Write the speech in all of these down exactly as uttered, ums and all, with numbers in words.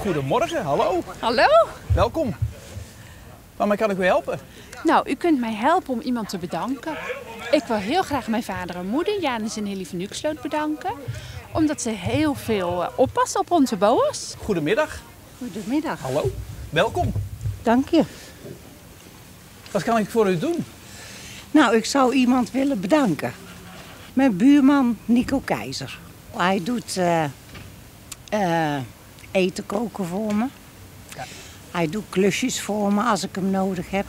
Goedemorgen, hallo. Hallo. Welkom. Waarmee kan ik u helpen? Nou, u kunt mij helpen om iemand te bedanken. Ik wil heel graag mijn vader en moeder, Janus en Hilly van Nuksloot, bedanken. Omdat ze heel veel oppassen op onze boa's. Goedemiddag. Goedemiddag. Hallo. Welkom. Dank je. Wat kan ik voor u doen? Nou, ik zou iemand willen bedanken. Mijn buurman Nico Keizer. Hij doet uh, uh, eten koken voor me. Ja. Hij doet klusjes voor me als ik hem nodig heb.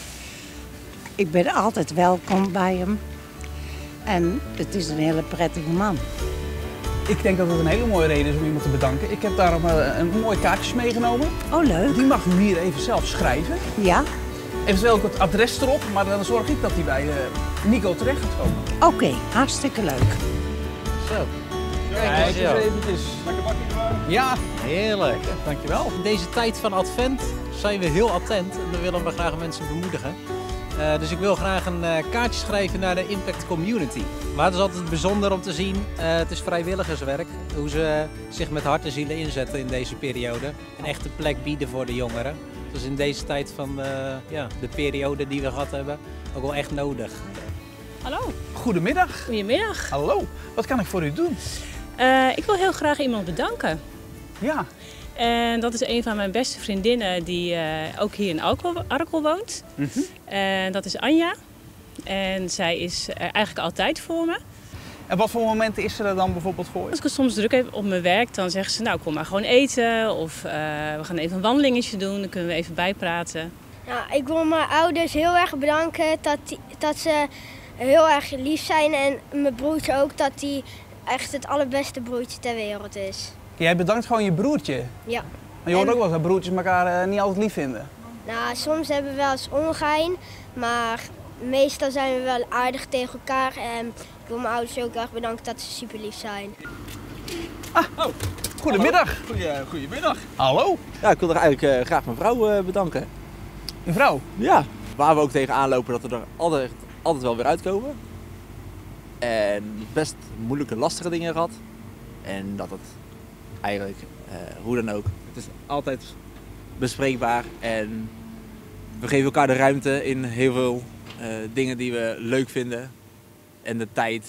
Ik ben altijd welkom bij hem. En het is een hele prettige man. Ik denk dat het een hele mooie reden is om iemand te bedanken. Ik heb daarom uh, een mooie kaartjes meegenomen. Oh, leuk. Die mag u hier even zelf schrijven. Ja. Eventueel ook het adres erop, maar dan zorg ik dat hij bij uh, Nico terecht gaat komen. Oké, okay, hartstikke leuk. Zo. Kijk eens eventjes. Lekker bakje erbij. Ja. Heerlijk. Dankjewel. In deze tijd van advent zijn we heel attent en we willen we graag mensen bemoedigen. Uh, dus ik wil graag een uh, kaartje schrijven naar de Impact Community. Maar het is altijd bijzonder om te zien, uh, het is vrijwilligerswerk, hoe ze zich met hart en zielen inzetten in deze periode. Een echte plek bieden voor de jongeren. Dus in deze tijd van uh, ja, de periode die we gehad hebben, ook wel echt nodig. Hallo. Goedemiddag. Goedemiddag. Hallo. Wat kan ik voor u doen? Uh, ik wil heel graag iemand bedanken. Ja. En dat is een van mijn beste vriendinnen die uh, ook hier in Arkel, Arkel woont. Mm-hmm. En dat is Anja. En zij is er eigenlijk altijd voor me. En wat voor momenten is ze er dan bijvoorbeeld voor je? Als ik het soms druk heb op mijn werk, dan zegt ze nou kom maar gewoon eten. Of uh, we gaan even een wandelingetje doen, dan kunnen we even bijpraten. Nou, ik wil mijn ouders heel erg bedanken dat, die, dat ze heel erg lief zijn. En mijn broertje ook, dat hij echt het allerbeste broertje ter wereld is. Jij bedankt gewoon je broertje. Ja. Maar je hoort en, ook wel dat broertjes elkaar uh, niet altijd lief vinden. Nou, soms hebben we wel eens ongein, maar meestal zijn we wel aardig tegen elkaar. En ik wil mijn ouders ook erg bedanken dat ze super lief zijn. Ah, oh. Goedemiddag. Goeie, goedemiddag. Hallo. Ja, ik wil eigenlijk uh, graag mijn vrouw uh, bedanken. Uw vrouw? Ja, waar we ook tegenaan lopen dat we er altijd, altijd wel weer uitkomen. En best moeilijke, lastige dingen gehad. En dat het eigenlijk, uh, hoe dan ook, het is altijd bespreekbaar. En we geven elkaar de ruimte in heel veel uh, dingen die we leuk vinden. En de tijd.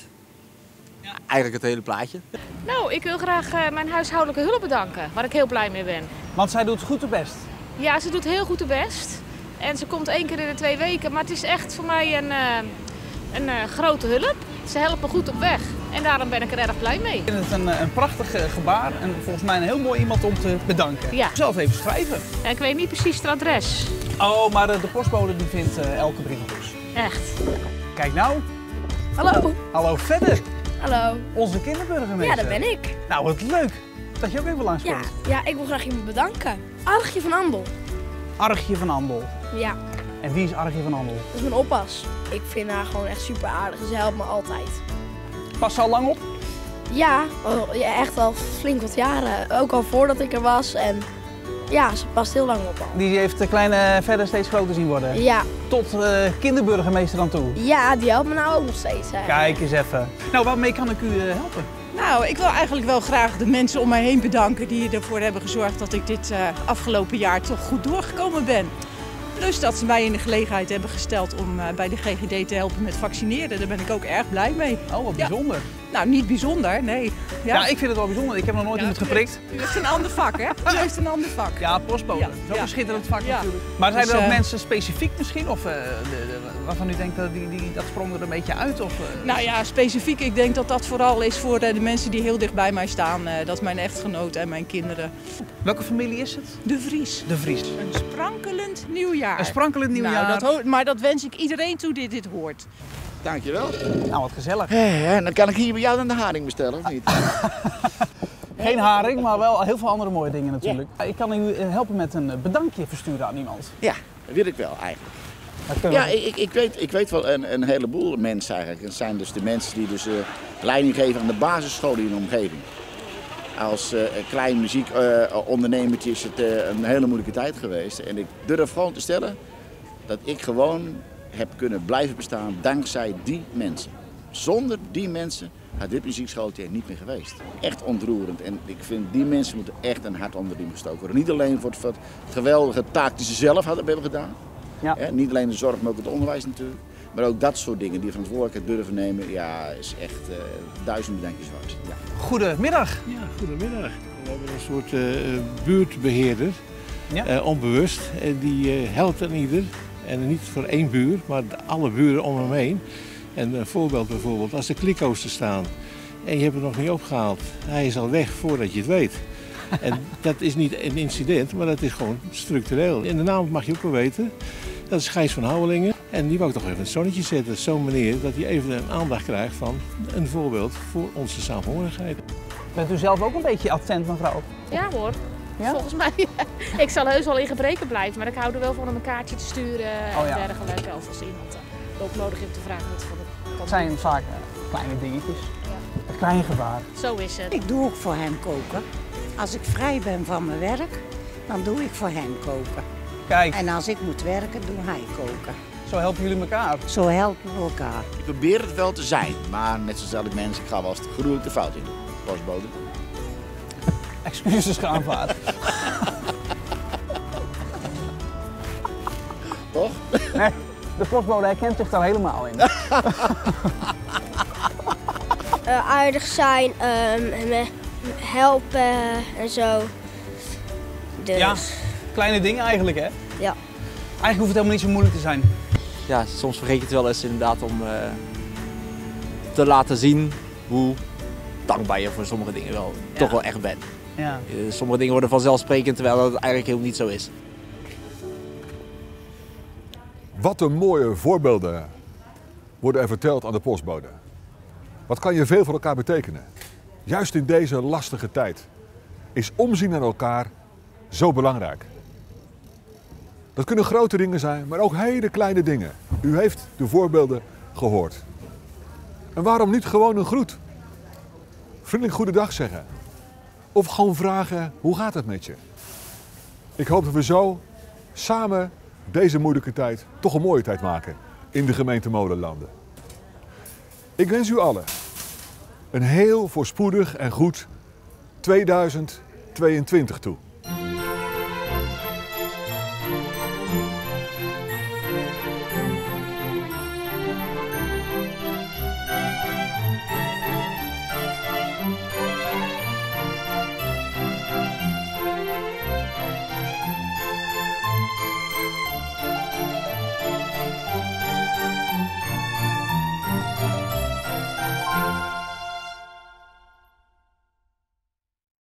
Ja. Eigenlijk het hele plaatje. Nou, ik wil graag uh, mijn huishoudelijke hulp bedanken, waar ik heel blij mee ben. Want zij doet goed haar best. Ja, ze doet heel goed haar best. En ze komt één keer in de twee weken, maar het is echt voor mij een, uh, een uh, grote hulp. Ze helpen goed op weg en daarom ben ik er erg blij mee. Ik vind het een, een prachtig uh, gebaar en volgens mij een heel mooi iemand om te bedanken. Ja. Zelf even schrijven. Ja, ik weet niet precies het adres. Oh, maar de, de postbode die vindt uh, elke brievenbus. Echt. Kijk nou. Hallo. Hallo verder. Hallo. Onze kinderburgemeester. Ja, dat ben ik. Nou, wat leuk dat je ook even langskomt. Ja, ja, ik wil graag iemand bedanken. Archie van Andel. Archie van Andel. Ja. En wie is Archie van Andel? Dat is mijn oppas. Ik vind haar gewoon echt super aardig. Ze helpt me altijd. Past ze al lang op? Ja, oh, ja, echt al flink wat jaren. Ook al voordat ik er was. En ja, ze past heel lang op al. Die heeft de kleine verder steeds groter zien worden? Ja. Tot uh, kinderburgemeester dan toe? Ja, die helpt me nou ook nog steeds. Hè. Kijk eens even. Nou, waarmee kan ik u uh, helpen? Nou, ik wil eigenlijk wel graag de mensen om mij heen bedanken die ervoor hebben gezorgd dat ik dit uh, afgelopen jaar toch goed doorgekomen ben. Plus dat ze mij in de gelegenheid hebben gesteld om uh, bij de G G D te helpen met vaccineren. Daar ben ik ook erg blij mee. Oh, wat bijzonder. Ja. Nou, niet bijzonder, nee. Ja. ja, ik vind het wel bijzonder. Ik heb nog nooit ja, iemand geprikt. U heeft een ander vak, hè? U heeft een ander vak. Ja, postbode. Ja. Dat is ook ja. een schitterend vak ja. natuurlijk. Maar zijn dus, er ook uh, mensen specifiek misschien? Of uh, de, de, waarvan u denkt dat die, die, dat sprong er een beetje uit? Of, uh... Nou ja, specifiek. Ik denk dat dat vooral is voor uh, de mensen die heel dicht bij mij staan. Uh, dat is mijn echtgenoot en mijn kinderen. Welke familie is het? De Vries. De Vries. Een sprankelend nieuwjaar. Een sprankelend nieuwjaar. Nou, dat maar dat wens ik iedereen toe die dit hoort. Dankjewel. Nou, wat gezellig. En dan kan ik hier bij jou dan de haring bestellen, of niet? Geen haring, maar wel heel veel andere mooie dingen natuurlijk. Ja. Ik kan u helpen met een bedankje versturen aan iemand. Ja, dat wil ik wel eigenlijk. Ja, ik, ik, weet, ik weet wel een, een heleboel mensen eigenlijk. Het zijn dus de mensen die dus uh, leiding geven aan de basisscholen in de omgeving. Als uh, klein muziekondernemertje uh, is het uh, een hele moeilijke tijd geweest. En ik durf gewoon te stellen dat ik gewoon heb kunnen blijven bestaan dankzij die mensen. Zonder die mensen had dit muziekschooltje er niet meer geweest. Echt ontroerend. En ik vind die mensen moeten echt een hart onder de riem gestoken worden. Niet alleen voor het, voor het geweldige taak die ze zelf hadden, hebben gedaan. Ja. He, niet alleen de zorg, maar ook het onderwijs natuurlijk. Maar ook dat soort dingen, die verantwoordelijkheid durven nemen, ja, is echt uh, duizend bedankjes waard. Ja. Goedemiddag. Ja, goedemiddag. We hebben een soort uh, buurtbeheerder, ja. uh, onbewust. En die uh, helpt aan ieder. En niet voor één buur, maar alle buren om hem heen. En een voorbeeld bijvoorbeeld, als de kliko's er staan en je hebt het nog niet opgehaald, hij is al weg voordat je het weet. En dat is niet een incident, maar dat is gewoon structureel. En de naam mag je ook wel weten, dat is Gijs van Houwelingen. En die wou ik toch even in het zonnetje zetten, op zo'n manier dat hij even een aandacht krijgt van een voorbeeld voor onze saamhorigheid. Bent u zelf ook een beetje attent, mevrouw? Ja hoor, ja? Volgens mij. Ik zal heus wel in gebreken blijven, maar ik hou er wel van om een kaartje te sturen oh, ja. en dergelijke. Of als iemand ook nodig heeft te vragen wat van de Het zijn vaak uh, kleine dingetjes, ja. Een klein gebaar. Zo is het. Ik doe ook voor hem koken. Als ik vrij ben van mijn werk, dan doe ik voor hem koken. Kijk. En als ik moet werken, doe hij koken. Zo helpen jullie elkaar? Zo helpen we elkaar. Ik probeer het wel te zijn, maar net zoals elk mens, ik ga wel eens gruwelijk de fout in. Postbode. Excuses geaanvaard. Toch? Nee, de postbode herkent zich daar helemaal in. uh, aardig zijn, um, helpen en zo. Dus. Ja, kleine dingen eigenlijk hè? Ja. Eigenlijk hoeft het helemaal niet zo moeilijk te zijn. Ja, soms vergeet je het wel eens inderdaad om uh, te laten zien hoe dankbaar je voor sommige dingen wel ja. toch wel echt bent. Ja. Uh, sommige dingen worden vanzelfsprekend terwijl dat eigenlijk helemaal niet zo is. Wat een mooie voorbeelden worden er verteld aan de postbode. Wat kan je veel voor elkaar betekenen? Juist in deze lastige tijd is omzien naar elkaar zo belangrijk. Dat kunnen grote dingen zijn, maar ook hele kleine dingen. U heeft de voorbeelden gehoord. En waarom niet gewoon een groet? Vriendelijk goedendag zeggen. Of gewoon vragen, hoe gaat het met je? Ik hoop dat we zo samen deze moeilijke tijd toch een mooie tijd maken in de gemeente Molenlanden. Ik wens u allen een heel voorspoedig en goed tweeduizend tweeëntwintig toe.